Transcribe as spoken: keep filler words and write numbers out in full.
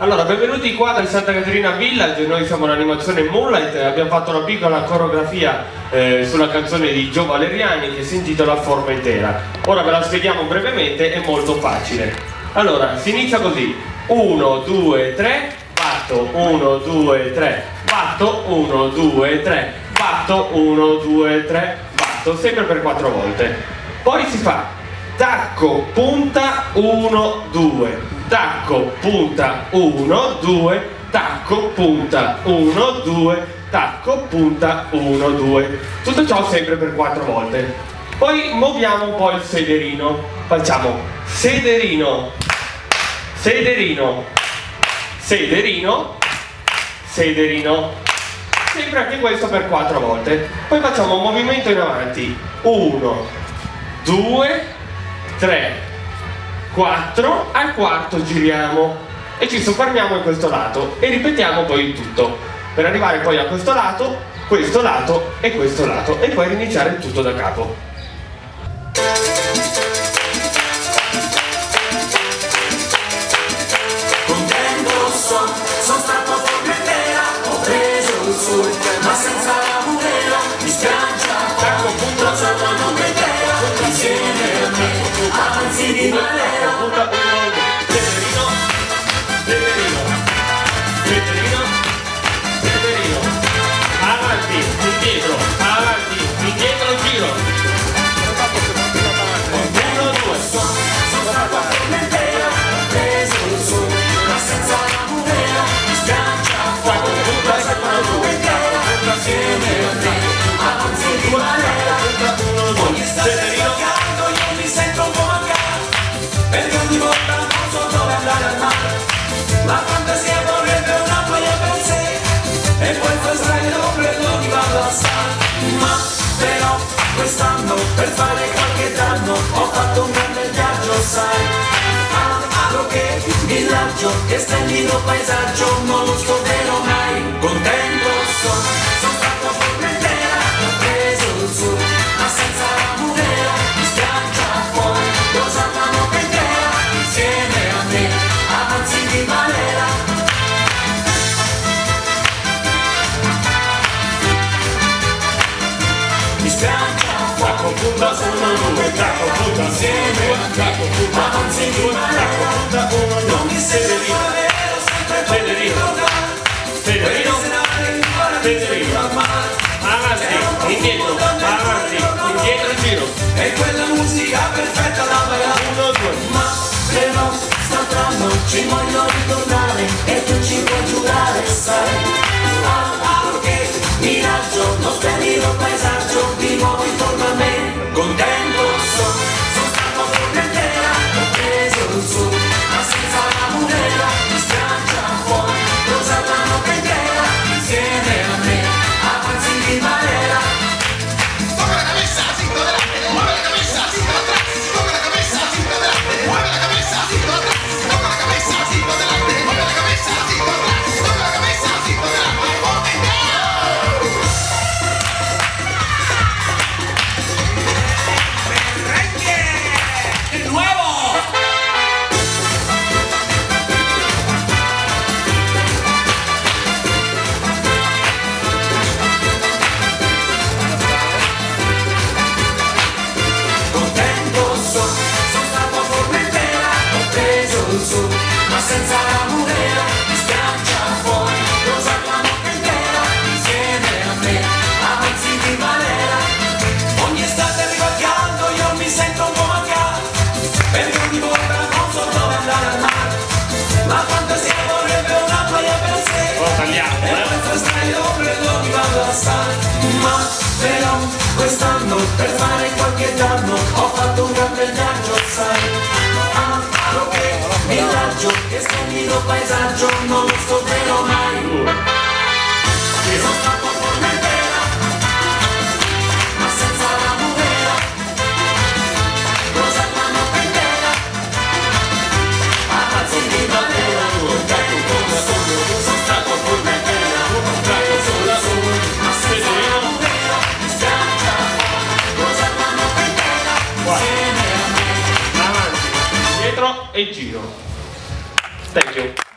Allora, benvenuti qua dal Santa Caterina Village, noi siamo l'animazione Moonlight, abbiamo fatto una piccola coreografia eh, sulla canzone di Gio Valeriani che si intitola Formentera. Ora ve la spieghiamo brevemente, è molto facile. Allora, si inizia così: uno, due, tre, batto, uno, due, tre, batto, uno, due, tre, batto, uno, due, tre, batto, sempre per quattro volte. Poi si fa tacco, punta, uno, due, tacco, punta, uno, due, tacco, punta, uno, due, tacco, punta, uno, due. Tutto ciò sempre per quattro volte. Poi muoviamo un po' il sederino. Facciamo sederino, sederino, sederino, sederino. Sempre anche questo per quattro volte. Poi facciamo un movimento in avanti. uno, due, tre, quattro, al quarto giriamo e ci soffermiamo in questo lato e ripetiamo poi il tutto per arrivare poi a questo lato, questo lato e questo lato e poi riniziare il tutto da capo. Contento sono, sono stato formentera, ho preso il sole, ma senza la mulera, mi spiaggia, tacco, punto, la non vedrà, insieme a me. Avanzi di manera, punta, uno, sederino, sederino, sederino, sederino, avanti, indietro, avanti, indietro, giro, uno, due, sono stato a Formentera, ho preso il sole, ma senza la mulera, mi spiaggia, quattro, punta, non vedrà, insieme a me. Avanzi di manera, ogni stasera caldo io mi sento un po' mancato, perché ogni volta non so dove andare al mare. La fantasia vorrebbe una playa per sé, e poi quest'anno non prendo di vado a stare. Ma però quest'anno per fare qualche danno ho fatto un grande viaggio, sai. Altro che villaggio, che splendido paesaggio, non lo scorderò mai. Contento sono, sono stato a Formentera, ho preso il sole, ma senza la mulera, mi spiaggia fuori, cosa fanno pentera, insieme a me, avanzi di manera. Mi spiaggia fuori, punta, uno, due, tacco, punta, insieme a me, avanzi di manera. Non mi sembra vero, sempre come ricordare, sederino, sederino, avanti, indietro, avanti, indietro, giro, è quella musica perfetta da ballare. uno, due, Ma però quest'anno ci voglio ricordare e tu ci puoi giurare, sai. Altro che miraggio, lo splendido paesaggio di nuovo intorno a me. Contento sono, sono stato a Formentera, ho preso il sole, ma senza la mulera, mi spiaggia fuori, cosa fanno pentera, insieme a me, avanzi di manera. Mueve la cabeza, cinto delante, mueve la cabeza, cinto atrás, mueve la cabeza, cinto delante, mueve la cabeza, cinto atrás, mueve la cabeza, cinto delante, mueve la cabeza, cinto atrás, mueve la cabeza, cinto delante, Formentera. ¡De nuevo! Contento sono, sono stato a Formentera, ho preso il sole, ma senza la mulera, mi spiaggia fuori, cosa fanno pentera, insieme a me, avanzi di manera. Ogni estate arriva il caldo, io mi sento un po' mancato, perché ogni volta non so dove andare al mare. La fantasia vorrebbe una playa per sé, ho tagliato, e eh? questa stella credo mi vado a stare. Ma però quest'anno per fare qualche danno ho fatto un grande viaggio, sai. Altro che villaggio, che splendido paesaggio, non lo scorderò mai. Sono stato a Formentera, ma senza la mulera, cosa fanno pentera, avanzi di manera. Sono stato a Formentera, ho preso il sole, ma senza la mulera, mi spiaggia fuori, cosa fanno pentera, insieme a me. avanti, indietro e giro. Thank you.